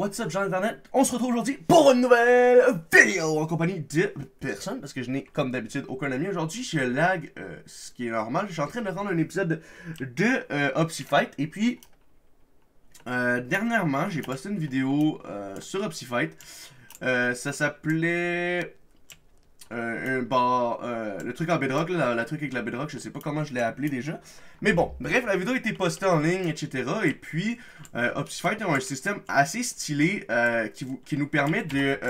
What's up, gens d'internet? On se retrouve aujourd'hui pour une nouvelle vidéo en compagnie de personne, parce que je n'ai comme d'habitude aucun ami. Aujourd'hui, je lag, ce qui est normal. Je suis en train de rendre un épisode de Opsifight. Et puis, dernièrement, j'ai posté une vidéo sur Opsifight. Ça s'appelait... le truc en bedrock, là, la truc avec la bedrock, je sais pas comment je l'ai appelé déjà. Mais bon, bref, la vidéo a été postée en ligne, etc. Et puis, Opsifight a un système assez stylé qui nous permet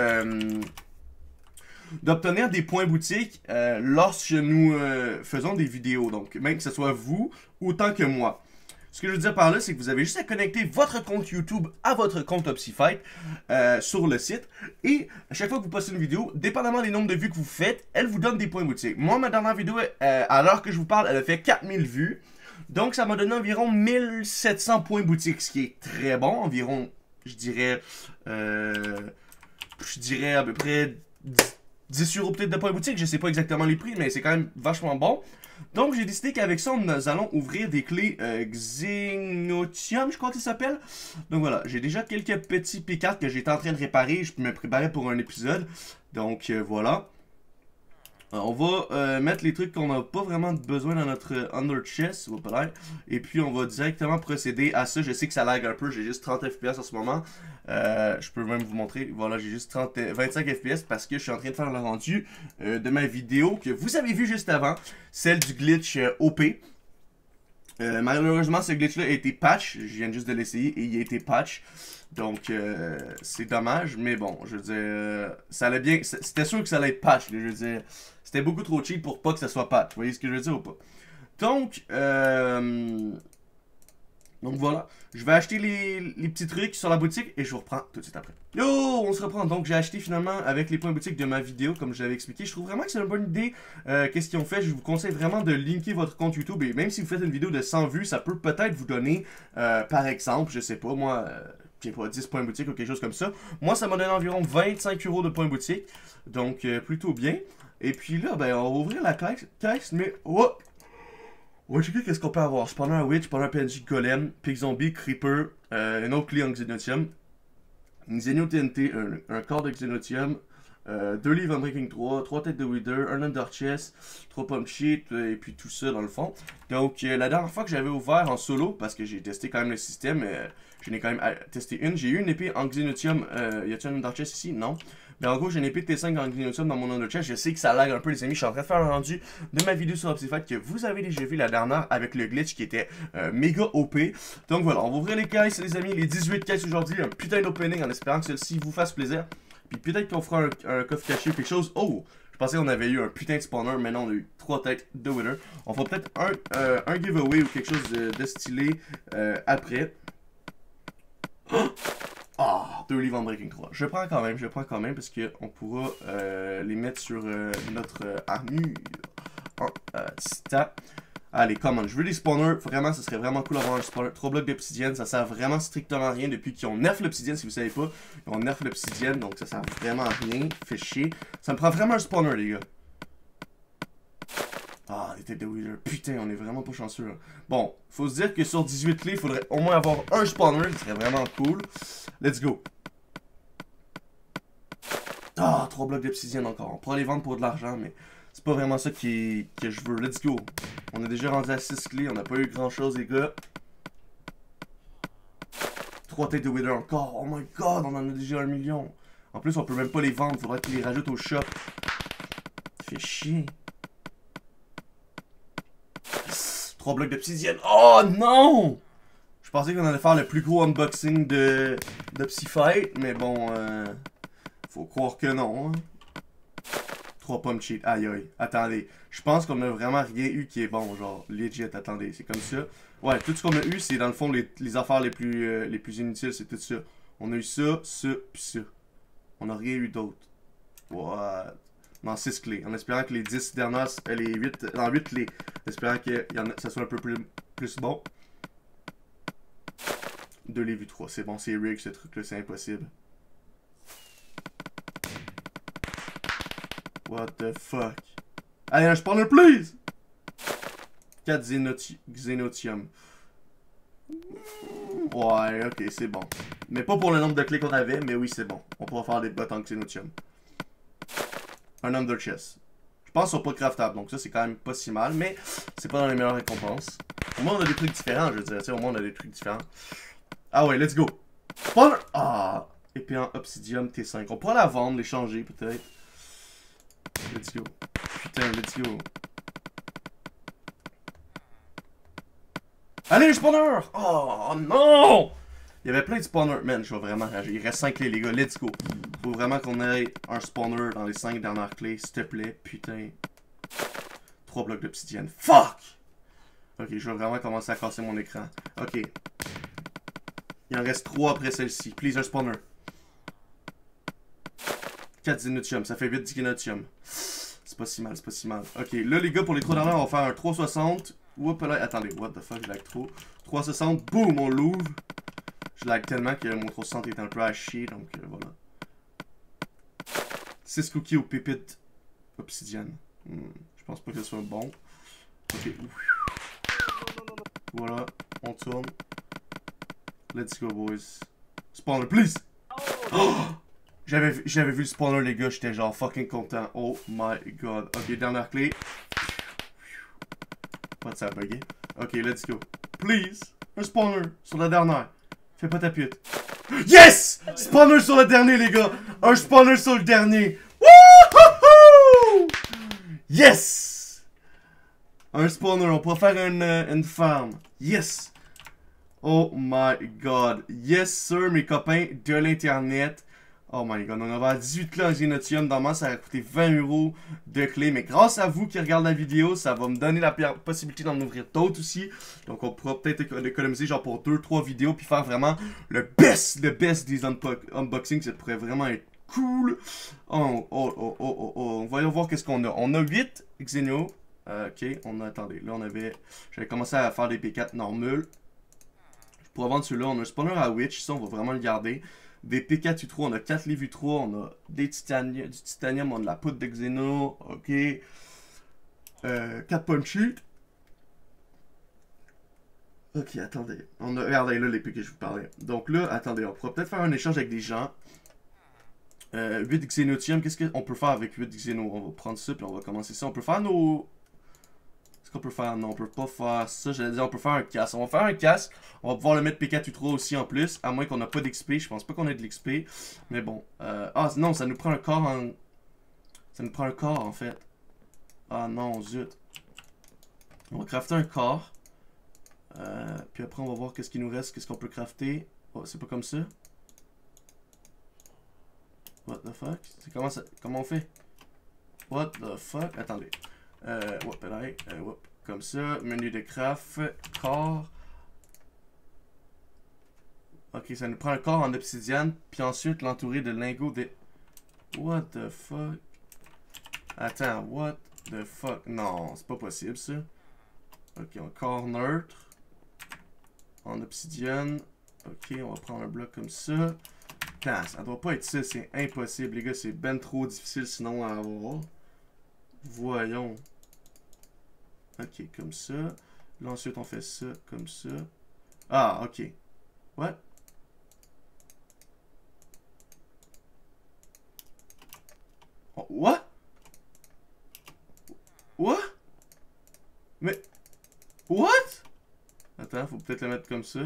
d'obtenir des points boutiques lorsque nous faisons des vidéos. Donc, même que ce soit vous, autant que moi. Ce que je veux dire par là, c'est que vous avez juste à connecter votre compte YouTube à votre compte Opsifight sur le site. Et à chaque fois que vous postez une vidéo, dépendamment des nombres de vues que vous faites, elle vous donne des points boutiques. Moi, ma dernière vidéo, à l'heure que je vous parle, elle a fait 4000 vues. Donc, ça m'a donné environ 1700 points boutiques, ce qui est très bon. Environ, je dirais à peu près 10 euros peut-être de points boutiques. Je sais pas exactement les prix, mais c'est quand même vachement bon. Donc, j'ai décidé qu'avec ça, nous allons ouvrir des clés Xenotium, je crois que ça s'appelle. Donc voilà, j'ai déjà quelques petits P4 que j'étais en train de réparer. Je me préparais pour un épisode. Donc voilà. On va mettre les trucs qu'on n'a pas vraiment besoin dans notre under chest, et puis on va directement procéder à ça. Je sais que ça lag un peu, j'ai juste 30 FPS en ce moment. Je peux même vous montrer, voilà, j'ai juste 25 FPS parce que je suis en train de faire le rendu de ma vidéo que vous avez vu juste avant, celle du glitch OP. Malheureusement, ce glitch-là a été patch, je viens juste de l'essayer et il a été patch. Donc, c'est dommage, mais bon, je veux dire, ça allait bien, c'était sûr que ça allait être patch, je veux dire, c'était beaucoup trop cheap pour pas que ça soit patch, vous voyez ce que je veux dire ou pas? Donc, voilà, je vais acheter les petits trucs sur la boutique et je vous reprends tout de suite après. Yo, on se reprend, donc j'ai acheté finalement avec les points boutiques de ma vidéo, comme je l'avais expliqué. Je trouve vraiment que c'est une bonne idée, qu'est-ce qu'ils ont fait. Je vous conseille vraiment de linker votre compte YouTube et même si vous faites une vidéo de 100 vues, ça peut peut-être vous donner, par exemple, je sais pas, moi... j'ai pas 10 points boutique ou quelque chose comme ça. Moi, ça m'a donné environ 25 euros de points boutique. Donc, plutôt bien. Et puis là, ben, on va ouvrir la caisse, mais... Oh! On va checker qu'est-ce qu'on peut avoir. Spawner un Witch, Spawner un PNJ Golem, Pig Zombie, Creeper, une autre clé en Xenotium, une Xenio TNT, un corps de Xenotium, 2 livres en Breaking 3, 3 têtes de Wither, un Under Chest, 3 Pump Sheet, et puis tout ça dans le fond. Donc, la dernière fois que j'avais ouvert en solo, parce que j'ai testé quand même le système, je n'ai quand même testé une. J'ai eu une épée en Xenotium. Y a-t-il un Under Chest ici? Non. Mais en gros, j'ai une épée de T5 en Xenotium dans mon Under Chest. Je sais que ça lag un peu, les amis. Je suis en train de faire un rendu de ma vidéo sur Opsifight que vous avez déjà vu la dernière avec le glitch qui était méga OP. Donc voilà, on va ouvrir les caisses, les amis. Les 18 caisses aujourd'hui. Un putain d'opening en espérant que celle-ci vous fasse plaisir. Puis peut-être qu'on fera un coffre caché ou quelque chose. Oh! Je pensais qu'on avait eu un putain de spawner, mais non, on a eu 3 têtes de Wither. On fera peut-être un giveaway ou quelque chose de stylé après. Ah, 2 livres en Breaking 3. Je prends quand même parce qu'on pourra les mettre sur notre armure en stat. Allez, comment, je veux des spawners, vraiment, ça serait vraiment cool d'avoir un spawner. 3 blocs d'obsidienne, ça sert vraiment strictement à rien depuis qu'ils ont nerf l'obsidienne, si vous savez pas. Ils ont nerf l'obsidienne, donc ça sert vraiment à rien, fait chier. Ça me prend vraiment un spawner, les gars. Ah, les têtes de Wither. Putain, on est vraiment pas chanceux. Là. Bon, faut se dire que sur 18 clés, il faudrait au moins avoir un spawner. Ce serait vraiment cool. Let's go. Ah, 3 blocs d'obsidienne encore. On pourra les vendre pour de l'argent, mais c'est pas vraiment ça que je veux. Let's go. On est déjà rendu à 6 clés. On n'a pas eu grand chose, les gars. 3 têtes de Wither encore. Oh my god, on en a déjà 1 million. En plus, on peut même pas les vendre. Faudrait qu'ils les rajoutent au shop. Ça fait chier. 3 blocs d'obsidienne. Oh non! Je pensais qu'on allait faire le plus gros unboxing d'Opsifight, mais bon, faut croire que non. Hein. 3 pommes cheat. Aïe aïe. Attendez. Je pense qu'on a vraiment rien eu qui est bon, genre legit. Attendez, c'est comme ça. Ouais, tout ce qu'on a eu, c'est dans le fond les affaires les plus inutiles, c'est tout ça. On a eu ça, pis ça. On n'a rien eu d'autre. What? Dans 6 clés, en espérant que les 10 dernières, les 8, dans 8 clés, en espérant que ça soit un peu plus bon. 2 les vues 3, c'est bon, c'est rig ce truc là, c'est impossible. What the fuck? Allez, un spawner, please! 4 Xenotium. Ouais, ok, c'est bon. Mais pas pour le nombre de clés qu'on avait, mais oui, c'est bon. On pourra faire des bottes en xénotium. Un Under Chest. Je pense qu'ils sont pas craftables, donc ça c'est quand même pas si mal, mais c'est pas dans les meilleures récompenses. Au moins on a des trucs différents, je veux dire, tu sais, au moins on a des trucs différents. Ah ouais, let's go. Spawner! Ah! Épée en Obsidium T5. On pourra la vendre, l'échanger peut-être. Let's go. Putain, let's go. Allez, spawner! Oh non! Il y avait plein de spawners. Man, je vais vraiment rager. Il reste 5 clés, les gars. Let's go. Faut vraiment qu'on ait un spawner dans les 5 dernières clés, s'il te plaît. Putain. 3 blocs d'obsidienne. Fuck! Ok, je vais vraiment commencer à casser mon écran. Ok. Il en reste 3 après celle-ci. Please, un spawner. 4 xénotium. Ça fait 8 xénotium. C'est pas si mal, c'est pas si mal. Ok, là, les gars, pour les 3 dernières, on va faire un 360. Oups là, attendez, what the fuck, je lag trop. 360, boum, on l'ouvre. Je lag tellement que mon 360 est un peu à chier, donc voilà. 6 cookies aux pépites obsidienne. Je pense pas que ce soit bon. Ok. Voilà, on tourne. Let's go, boys. Spawner, please! Oh! J'avais vu le spawner, les gars, j'étais genre fucking content. Oh my god. Ok, dernière clé. Pas de ça bugger. Ok, let's go. Please! Un spawner sur la dernière. Fais pas ta pute. Yes! Spawner sur le dernier, les gars! Un spawner sur le dernier! Wouhouhou! Yes! Un spawner, on pourra faire une farm. Yes! Oh my god. Yes, sir, mes copains de l'internet. Oh my god, on va à 18 clés en xénotium. Normalement, ça va coûter 20 € de clés. Mais grâce à vous qui regardez la vidéo, ça va me donner la possibilité d'en ouvrir d'autres aussi. Donc, on pourra peut-être économiser genre pour 2-3 vidéos. Puis faire vraiment le best des unboxings. Ça pourrait vraiment être cool. Voyons voir qu'est-ce qu'on a. On a 8 xéno. Ok, on a, attendez, là on avait, j'avais commencé à faire des P4 normales. Je pourrais vendre celui-là, on a un spawner à Witch, ça on va vraiment le garder. Des P4 U3, on a 4 livres U3, on a du titanium, on a de la poudre de xéno, ok. 4 punchy. Ok, attendez, regardez là les P que je vous parlais. Donc là, attendez, on pourra peut-être faire un échange avec des gens. 8 xénotium, qu'est-ce qu'on peut faire avec 8 xéno? On va prendre ça, puis on va commencer ça. On peut faire nos... Qu'est-ce qu'on peut faire? Non, on peut pas faire ça. J'allais dire, on peut faire un casque. On va faire un casque. On va pouvoir le mettre P4U3 aussi en plus. À moins qu'on n'a pas d'XP. Je pense pas qu'on ait de l'XP. Mais bon. Ah non, ça nous prend un corps en... Ça nous prend un corps en fait. Ah non, zut. On va crafter un corps. Puis après, on va voir qu'est-ce qu'il nous reste. Qu'est-ce qu'on peut crafter. Oh, c'est pas comme ça. What the fuck? Comment on fait? What the fuck? Attendez. Comme ça. Menu de craft. Corps. Ok, ça nous prend un corps en obsidienne. Puis ensuite l'entourer de lingots de... What the fuck? Attends, what the fuck? Non, c'est pas possible ça. Ok, un corps neutre. En obsidienne. Ok, on va prendre un bloc comme ça. Putain, ça doit pas être ça, c'est impossible, les gars, c'est ben trop difficile sinon à avoir. Voyons. Ok, comme ça. Là, ensuite, on fait ça, comme ça. Ah, ok. What? Oh, what? What? Mais... What? Attends, faut peut-être le mettre comme ça.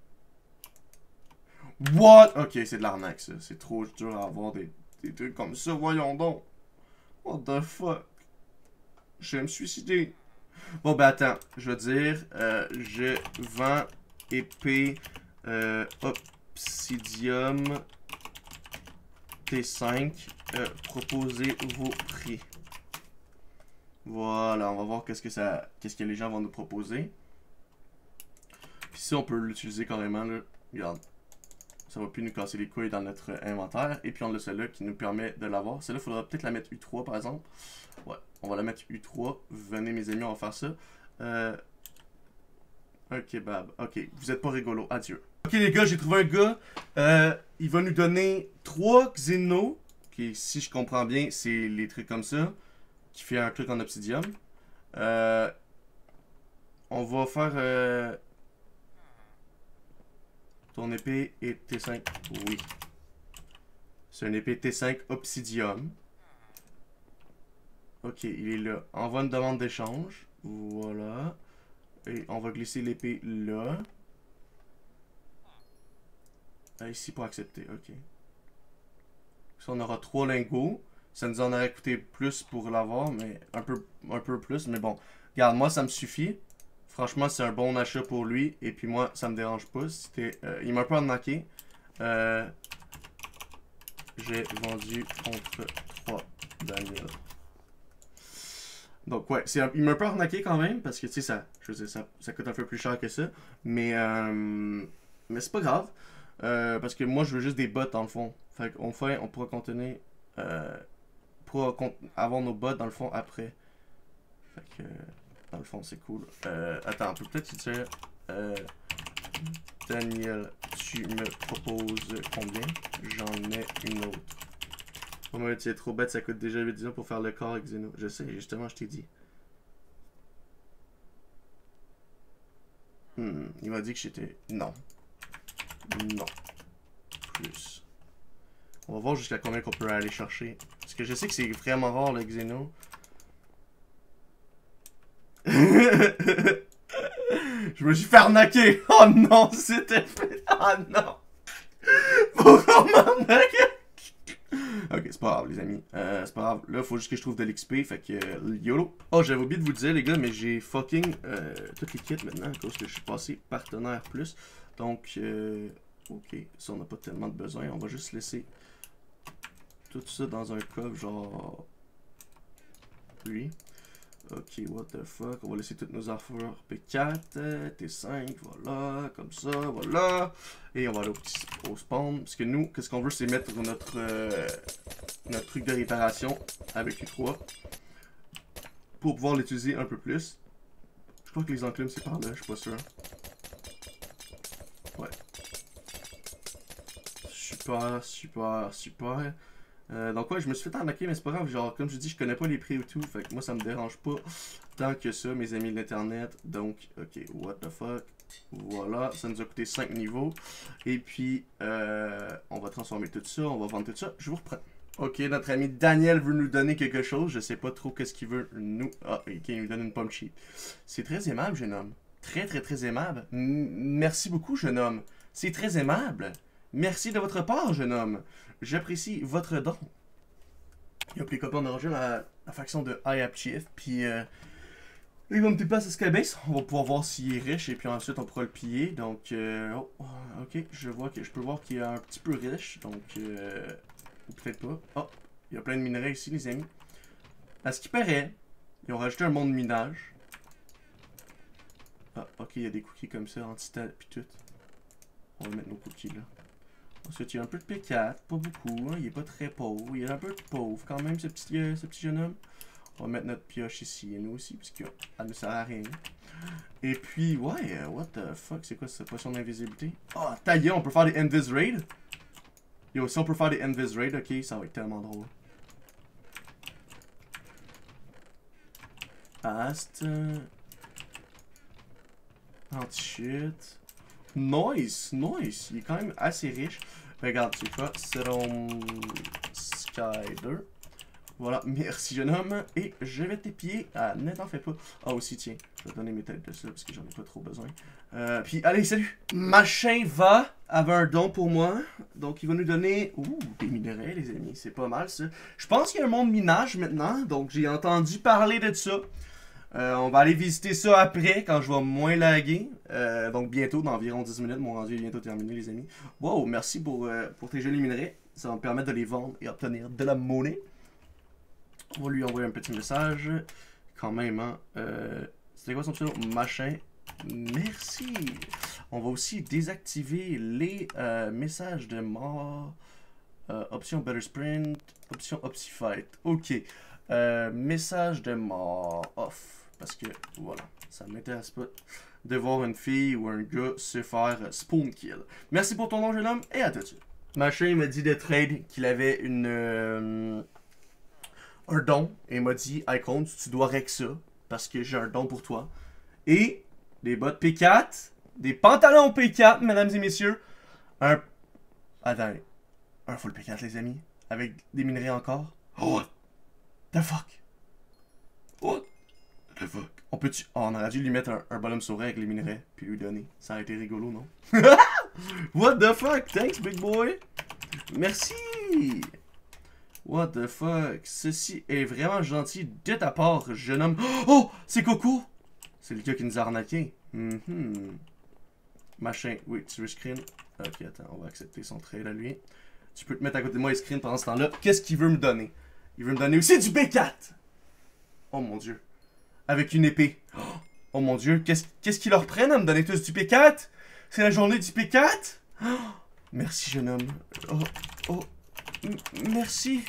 What? Ok, c'est de l'arnaque, ça. C'est trop dur à avoir des trucs comme ça. Voyons donc. What the fuck? Je vais me suicider. Bon, ben attends. Je vais dire, je vends épée obsidium T5. Proposez vos prix. Voilà, on va voir qu'est-ce que les gens vont nous proposer. Puis ça, on peut l'utiliser carrément, là. Regarde. Ça va plus nous casser les couilles dans notre inventaire. Et puis on a celle-là qui nous permet de l'avoir. Celle-là, il faudra peut-être la mettre U3 par exemple. Ouais, on va la mettre U3. Venez mes amis, on va faire ça. Ok, Bab. Ok, vous êtes pas rigolo. Adieu. Ok les gars, j'ai trouvé un gars. Il va nous donner 3 xénos. Ok, si je comprends bien, c'est les trucs comme ça. Qui fait un truc en obsidium. On va faire... Ton épée est T5. Oui. C'est une épée T5 Obsidium. Ok, il est là. Envoie une demande d'échange. Voilà. Et on va glisser l'épée là. Ici pour accepter. Ok. Ça, on aura 3 lingots. Ça nous en aurait coûté plus pour l'avoir, mais un peu plus. Mais bon, regarde, moi, ça me suffit. Franchement, c'est un bon achat pour lui. Et puis moi, ça me dérange pas. Il m'a un peu arnaqué. J'ai vendu contre 3 Daniel. Donc ouais, il m'a un peu arnaqué quand même. Parce que tu sais, je veux dire, ça coûte un peu plus cher que ça. Mais c'est pas grave. Parce que moi, je veux juste des bots dans le fond. On pourra contenir... pour avoir nos bots dans le fond après. Fait que dans le fond c'est cool. Attends, on peut peut-être dire Daniel, tu me proposes combien? J'en ai une autre. Oh mais tu es trop bête, ça coûte déjà 8 pour faire le corps avec Xeno. Je sais, justement, je t'ai dit. Il m'a dit que j'étais... Non. Non. Plus. On va voir jusqu'à combien qu'on peut aller chercher. Parce que je sais que c'est vraiment rare le Xeno. Je me suis fait arnaquer. Oh non, c'était fait. Oh non. Pourquoi m'arnaquer? Ok, c'est pas grave les amis. C'est pas grave. Là, il faut juste que je trouve de l'XP. Fait que YOLO. Oh, j'avais oublié de vous dire les gars, mais j'ai fucking toutes les kits maintenant à cause que je suis passé partenaire plus. Donc, ok, ça on n'a pas tellement de besoin. On va juste laisser tout ça dans un coffre genre... Lui. Ok, what the fuck. On va laisser toutes nos affaires P4, T5, voilà, comme ça, voilà. Et on va aller au spawn. Parce que nous, qu'est-ce qu'on veut, c'est mettre notre truc de réparation avec U3. Pour pouvoir l'utiliser un peu plus. Je crois que les enclumes c'est par là, je suis pas sûr. Ouais. Super, super, super. Donc ouais, je me suis fait arnaquer, mais c'est pas grave, genre, comme je dis, je connais pas les prix ou tout, fait que moi ça me dérange pas tant que ça, mes amis de l'internet. Donc, ok, what the fuck, voilà, ça nous a coûté 5 niveaux, et puis, on va transformer tout ça, on va vendre tout ça, je vous reprends. Ok, notre ami Daniel veut nous donner quelque chose, je sais pas trop qu'est-ce qu'il veut nous... Ah, ok, il nous donne une pomme cheap. C'est très aimable, jeune homme, très très très aimable. Merci beaucoup, jeune homme, c'est très aimable. Merci de votre part, jeune homme. J'apprécie votre don. Il a pris les copains, on a rejoint la faction de IAP Chief. Puis, il va me déplacer à Skybase. On va pouvoir voir s'il est riche. Et puis ensuite, on pourra le piller. Donc, ok. Je peux voir qu'il est un petit peu riche. Donc, ou peut-être pas. Oh, il y a plein de minerais ici, les amis. À ce qui paraît, ils ont rajouté un monde de minage. Ah, ok, il y a des cookies comme ça, anti-stat, puis tout. On va mettre nos cookies là. Ensuite, il y a un peu de P4, pas beaucoup, hein, il est pas très pauvre. Il est un peu pauvre quand même, ce petit jeune homme. On va mettre notre pioche ici, et nous aussi, parce qu'elle ne sert à rien. Et puis, ouais, what the fuck, c'est quoi cette potion d'invisibilité? Oh, taillé, on peut faire des Invis Raid. Yo, si on peut faire des Invis Raid, ok, ça va être tellement drôle. Ast. Anti-shit. Nice, nice. Il est quand même assez riche. Regarde, c'est quoi? Serum Skyder. Voilà, merci jeune homme. Et je vais t'épier. Ah, ne t'en fais pas. Ah aussi, tiens, je vais donner mes têtes de ça parce que j'en ai pas trop besoin. Puis, allez, salut! Machin avait un don pour moi. Donc, il va nous donner... Ouh, des minerais, les amis. C'est pas mal, ça. Je pense qu'il y a un monde minage maintenant. Donc, j'ai entendu parler de ça. On va aller visiter ça après, quand je vais moins laguer. Donc bientôt, dans environ 10 minutes, mon rendu est bientôt terminé, les amis. Wow, merci pour tes jolis minerais. Ça va me permettre de les vendre et obtenir de la monnaie. On va lui envoyer un petit message. Quand même, hein. C'était quoi son pseudo? Machin. Merci. On va aussi désactiver les messages de mort. Option Better Sprint. Option Opsifight. Ok. Message de mort off. Parce que, voilà, ça m'intéresse pas de voir une fille ou un gars se faire spawn kill. Merci pour ton nom, jeune homme, et à tout de suite. Machin m'a dit de trade qu'il avait un don, et il m'a dit, Icon, tu dois rec ça, parce que j'ai un don pour toi. Et des bottes P4, des pantalons P4, mesdames et messieurs, Un... Attends. Un full P4, les amis. Avec des minerais encore. What the fuck? What the fuck? On peut-tu... Oh, on aurait dû lui mettre un bonhomme sourire avec les minerais, puis lui donner. Ça aurait été rigolo, non? What the fuck? Thanks, big boy! Merci! What the fuck? Ceci est vraiment gentil de ta part, jeune homme. Oh! C'est Coco! C'est le gars qui nous a arnaqué. Machin. Oui, tu veux screen? Ok, attends, on va accepter son trail à lui. Tu peux te mettre à côté de moi et screen pendant ce temps-là. Qu'est-ce qu'il veut me donner? Il veut me donner aussi du B4! Oh mon dieu. Avec une épée. Oh mon dieu, qu'est-ce qu'ils leur prennent à me donner tous du P4? C'est la journée du P4? Merci, jeune homme. Merci.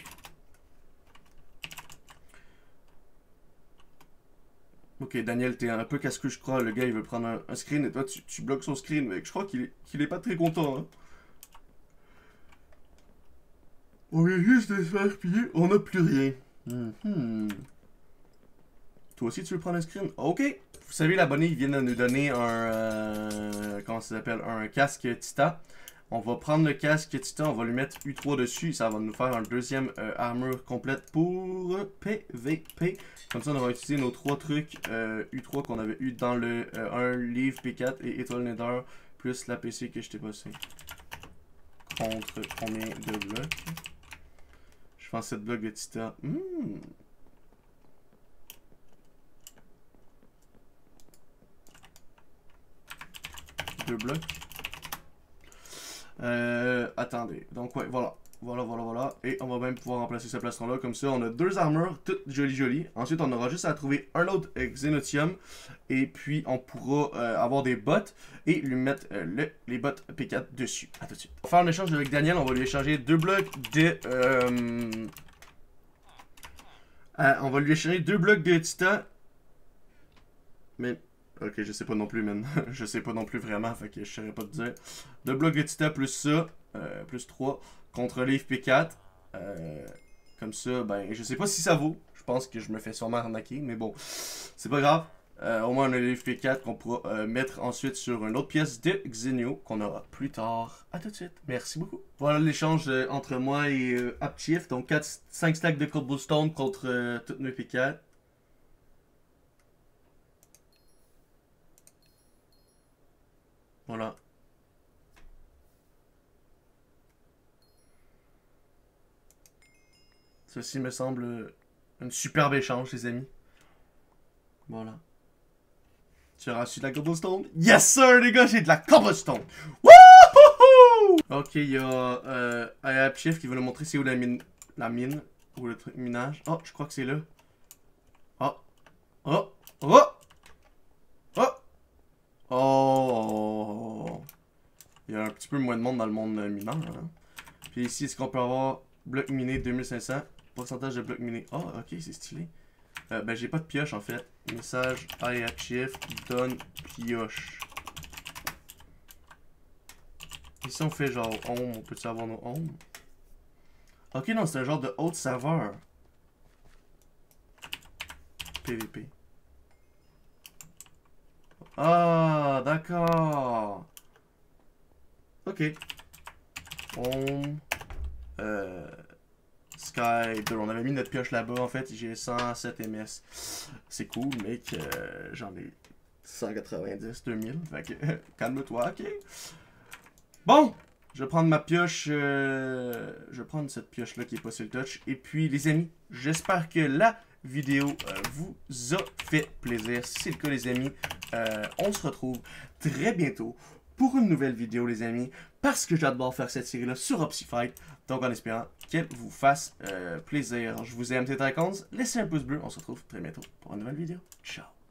Ok, Daniel, t'es un peu casse-couille, je crois. Le gars, il veut prendre un screen et toi, tu bloques son screen. Mais je crois qu'il est pas très content. Hein. On vient juste de se faire piller, on n'a plus rien. Toi aussi, tu veux prendre un screen? Ok. Vous savez, l'abonné, il vient de nous donner un... comment ça s'appelle? Un casque Tita. On va prendre le casque Tita, on va lui mettre U3 dessus. Ça va nous faire un deuxième armure complète pour PVP. Comme ça, on va utiliser nos 3 trucs U3 qu'on avait eu dans le 1 livre P4 et étoile Nether. Plus la PC que je t'ai passé. Contre combien de blocs? Je pense 7 blocs de Tita. 2 blocs. Attendez. Donc, ouais, voilà. Voilà. Et on va même pouvoir remplacer ce plastron-là. Comme ça, on a 2 armures, toutes jolies. Ensuite, on aura juste à trouver un autre Xenotium. Et puis, on pourra avoir des bottes et lui mettre les bottes P4 dessus. À tout de suite. On va faire un échange avec Daniel. On va lui échanger 2 blocs de... on va lui échanger 2 blocs de titan. Mais... Ok, je sais pas non plus, man. Je sais pas non plus vraiment, fait que je saurais pas te dire. 2 blocs de titan plus ça, plus 3, contre livre P4. Comme ça, ben, je sais pas si ça vaut. Je pense que je me fais sûrement arnaquer, mais bon, c'est pas grave. Au moins, on a le livre P4 qu'on pourra mettre ensuite sur une autre pièce de Xenio qu'on aura plus tard. À tout de suite. Merci beaucoup. Voilà l'échange entre moi et Apchief. Donc, 5 stacks de cobblestone contre toutes nos P4. Voilà. Ceci me semble un superbe échange, les amis. Voilà. Tu as reçu de la cobblestone? Yes, sir, les gars, j'ai de la cobblestone! Wouhouhou! Ok, il y a Apchief qui va nous montrer c'est où la mine. La mine. Ou le truc minage. Oh, je crois que c'est là. Oh! Il y a un petit peu moins de monde dans le monde mineur. Hein? Puis ici, est-ce qu'on peut avoir bloc miné 2500? Pourcentage de bloc miné. Oh, ok, c'est stylé. Ben, j'ai pas de pioche en fait. Message IHF donne pioche. Ici, on fait genre home. On peut-tu avoir nos home? Ok, non, c'est un genre de haute saveur. PVP. Ah, d'accord. Ok. Home. Sky 2. On avait mis notre pioche là-bas. En fait, j'ai 107 ms. C'est cool, mec. J'en ai 190, 2000. Fait que, calme-toi, ok? Bon! Je vais prendre ma pioche. Je vais prendre cette pioche-là qui est pas sur le touch. Et puis, les amis, j'espère que la vidéo vous a fait plaisir. Si c'est le cas, les amis, on se retrouve très bientôt pour une nouvelle vidéo, les amis, parce que j'adore faire cette série-là sur Opsifight. Donc, en espérant qu'elle vous fasse plaisir. Je vous aime, c'est Icons. Laissez un pouce bleu. On se retrouve très bientôt pour une nouvelle vidéo. Ciao!